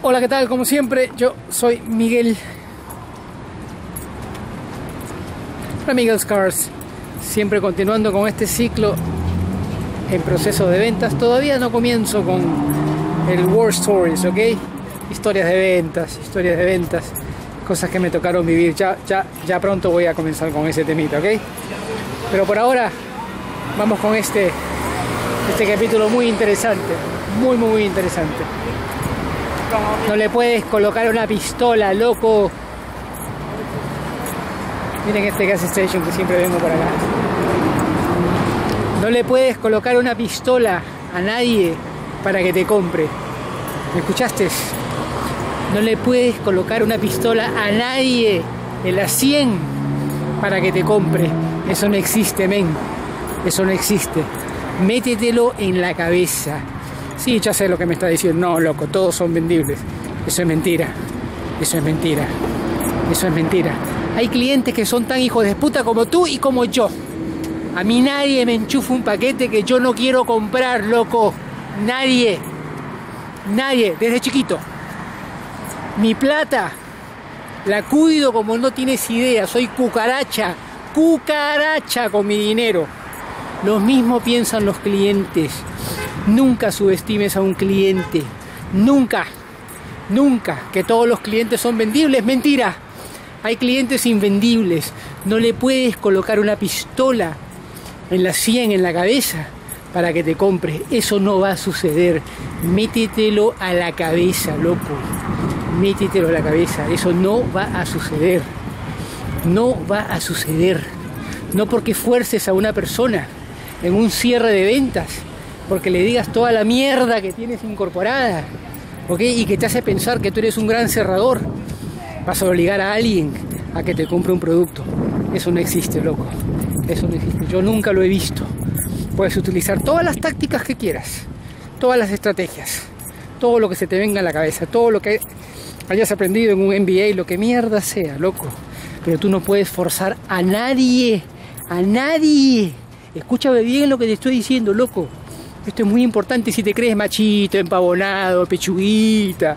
Hola, ¿qué tal? Como siempre, yo soy Miguel. Hola, Miguel's Cars. Siempre continuando con este ciclo en proceso de ventas. Todavía no comienzo con el War Stories, ¿ok? Historias de ventas, cosas que me tocaron vivir. Ya pronto voy a comenzar con ese temita, ¿ok? Pero por ahora vamos con este capítulo muy interesante, muy interesante. No le puedes colocar una pistola, loco. Miren este gas station que siempre vengo por acá. No le puedes colocar una pistola a nadie para que te compre. ¿Me escuchaste? No le puedes colocar una pistola a nadie en la 100 para que te compre. Eso no existe, men. Eso no existe. Métetelo en la cabeza. Sí, ya sé lo que me está diciendo. No, loco, todos son vendibles. Eso es mentira. Eso es mentira. Eso es mentira. Hay clientes que son tan hijos de puta como tú y como yo. A mí nadie me enchufa un paquete que yo no quiero comprar, loco. Nadie. Nadie. Desde chiquito. Mi plata la cuido como no tienes idea. Soy cucaracha. Cucaracha con mi dinero. Lo mismo piensan los clientes. Nunca subestimes a un cliente. Nunca. Nunca. Que todos los clientes son vendibles. Mentira. Hay clientes invendibles. No le puedes colocar una pistola en la 100, en la cabeza, para que te compre. Eso no va a suceder. Métetelo a la cabeza, loco. Métetelo a la cabeza. Eso no va a suceder. No va a suceder. No porque fuerces a una persona en un cierre de ventas, porque le digas toda la mierda que tienes incorporada, ¿ok? Y que te hace pensar que tú eres un gran cerrador, vas a obligar a alguien a que te compre un producto. Eso no existe, loco. Eso no existe. Yo nunca lo he visto. Puedes utilizar todas las tácticas que quieras, todas las estrategias, todo lo que se te venga a la cabeza, todo lo que hayas aprendido en un MBA, lo que mierda sea, loco. Pero tú no puedes forzar a nadie. A nadie. Escúchame bien lo que te estoy diciendo, loco. Esto es muy importante si te crees machito, empavonado, pechuguita.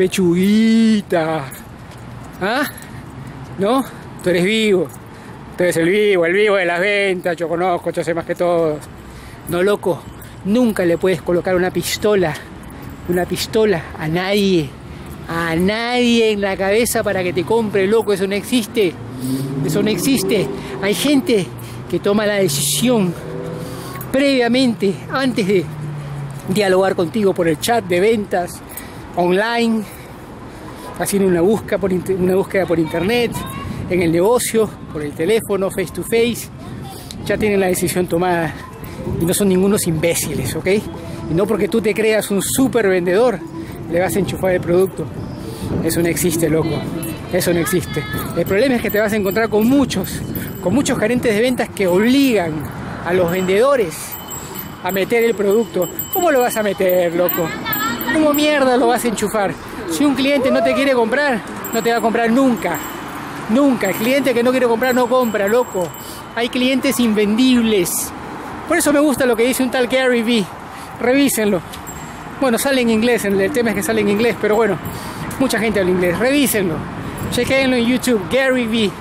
¿Ah? ¿No? Tú eres vivo. Tú eres el vivo de las ventas. Yo conozco, yo sé más que todos. No, loco. Nunca le puedes colocar una pistola a nadie. A nadie en la cabeza para que te compre, loco. Eso no existe. Eso no existe. Hay gente que toma la decisión previamente, antes de dialogar contigo por el chat de ventas, online, haciendo una búsqueda por internet, en el negocio, por el teléfono, face to face. Ya tienen la decisión tomada y no son ningunos imbéciles, ¿ok? Y no porque tú te creas un súper vendedor le vas a enchufar el producto. Eso no existe, loco. Eso no existe. El problema es que te vas a encontrar con muchos gerentes de ventas que obligan a los vendedores a meter el producto. ¿Cómo lo vas a meter, loco? ¿Cómo mierda lo vas a enchufar? Si un cliente no te quiere comprar, no te va a comprar nunca. Nunca. El cliente que no quiere comprar no compra, loco. Hay clientes invendibles. Por eso me gusta lo que dice un tal Gary Vee. Revísenlo. Bueno, sale en inglés. El tema es que sale en inglés, pero bueno, mucha gente habla inglés. Revísenlo. Chequéenlo en YouTube. Gary Vee.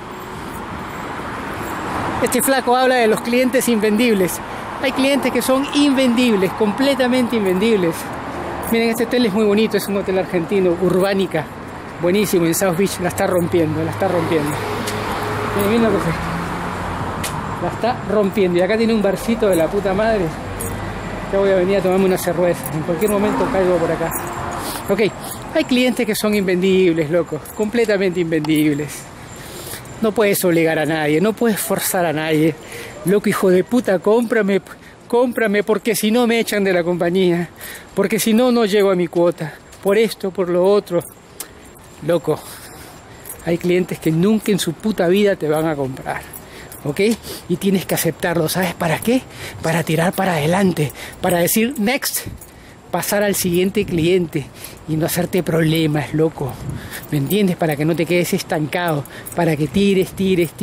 Este flaco habla de los clientes invendibles. Hay clientes que son invendibles, completamente invendibles. Miren, este hotel es muy bonito, es un hotel argentino, Urbánica. Buenísimo, en South Beach. La está rompiendo. Miren lo que se... La está rompiendo. Y acá tiene un barcito de la puta madre. Ya voy a venir a tomarme una cerveza. En cualquier momento caigo por acá. Ok, hay clientes que son invendibles, loco. Completamente invendibles. No puedes obligar a nadie, no puedes forzar a nadie. Loco, hijo de puta, cómprame, porque si no me echan de la compañía. Porque si no, no llego a mi cuota. Por esto, por lo otro. Loco, hay clientes que nunca en su puta vida te van a comprar. ¿Ok? Y tienes que aceptarlo. ¿Sabes para qué? Para tirar para adelante. Para decir, next. Pasar al siguiente cliente y no hacerte problemas, loco. ¿Me entiendes? Para que no te quedes estancado, para que tires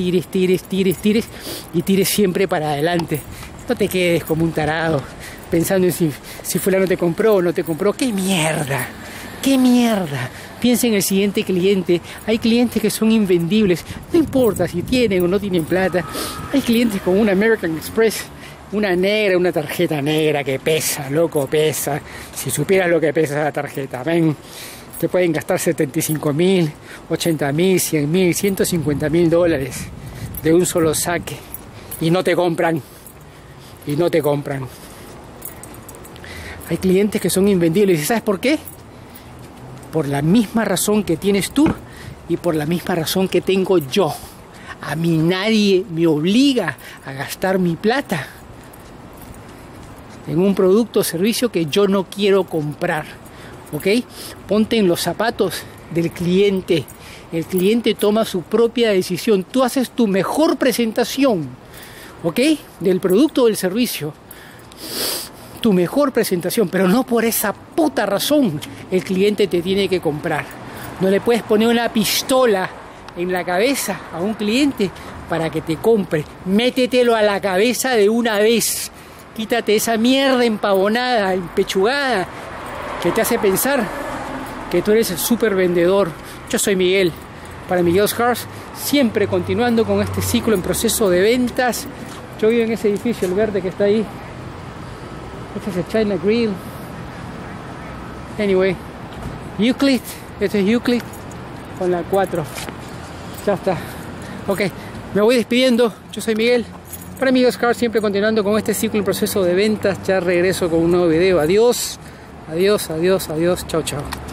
y tires siempre para adelante. No te quedes como un tarado pensando en si fulano te compró o no te compró. ¡Qué mierda! ¿Qué mierda? Piensa en el siguiente cliente. Hay clientes que son invendibles. No importa si tienen o no tienen plata. Hay clientes con una American Express, una negra, una tarjeta negra que pesa, loco, pesa. Si supieras lo que pesa la tarjeta, ven. Te pueden gastar 75.000, 80.000, 100.000, 150.000 dólares de un solo saque. Y no te compran. Y no te compran. Hay clientes que son invendibles. ¿Y sabes por qué? Por la misma razón que tienes tú y por la misma razón que tengo yo. A mí nadie me obliga a gastar mi plata en un producto o servicio que yo no quiero comprar. ¿Ok? Ponte en los zapatos del cliente. El cliente toma su propia decisión. Tú haces tu mejor presentación, ¿ok? Del producto o del servicio. Tu mejor presentación, pero no por esa puta razón el cliente te tiene que comprar. No le puedes poner una pistola en la cabeza a un cliente para que te compre. Métetelo a la cabeza de una vez. Quítate esa mierda empavonada, empechugada, que te hace pensar que tú eres el super vendedor. Yo soy Miguel, para Miguel's Cars, siempre continuando con este ciclo en proceso de ventas. Yo vivo en ese edificio, el verde que está ahí. Este es el China Grill. Anyway, Euclid, este es Euclid con la 4. Ya está. Ok, me voy despidiendo. Yo soy Miguel, para Miguel's Cars, siempre continuando con este ciclo en proceso de ventas. Ya regreso con un nuevo video. Adiós, adiós, adiós, adiós. Chao, chao.